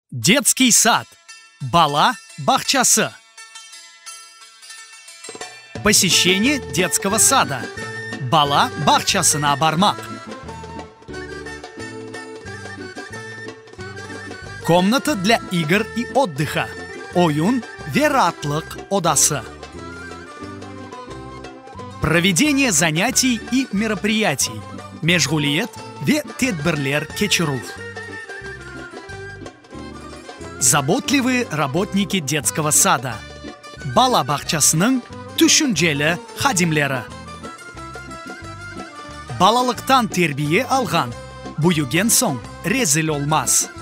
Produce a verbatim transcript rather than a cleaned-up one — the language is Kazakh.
Детский сад. Бала бахчасы. Посещение детского сада. Бала бахчасына бармак. Комната для игр и отдыха. Oyun ve rahatlık odası. Проведение занятий и мероприятий. Meşguliyet ve tedbirler keçiruv. Заботливые работники детского сада. Бала бахчасының düşünceli xadimleri. Балалықтан тербие алған, büyüген соң резil olmaz.